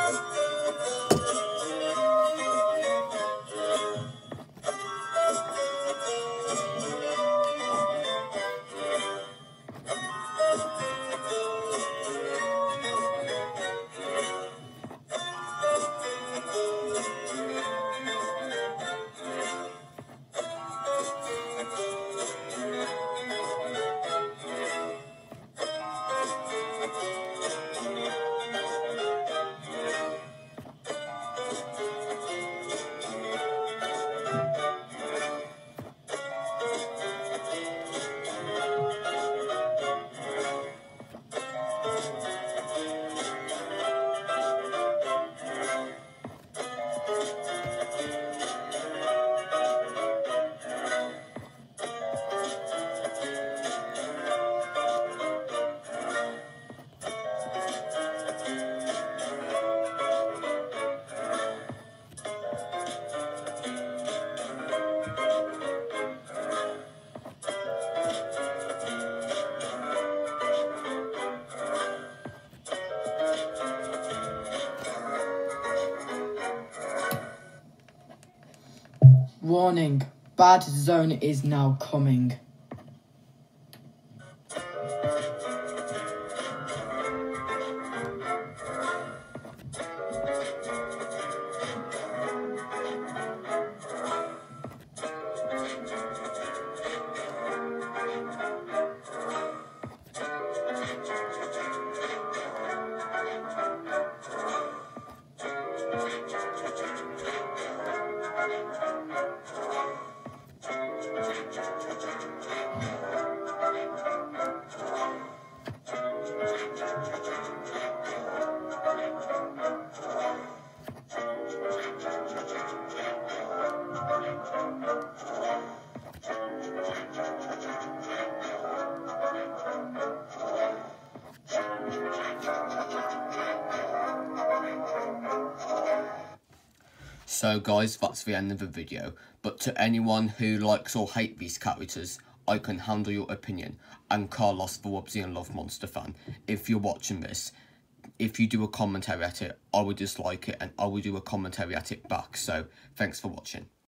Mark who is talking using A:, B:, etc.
A: Warning, bad zone is now coming.
B: So guys, that's the end of the video, but to anyone who likes or hates these characters, I can handle your opinion. I'm Carlos, the Wubsy and Love Monster fan. If you're watching this, if you do a commentary at it, I would dislike it and I will do a commentary at it back, so thanks for watching.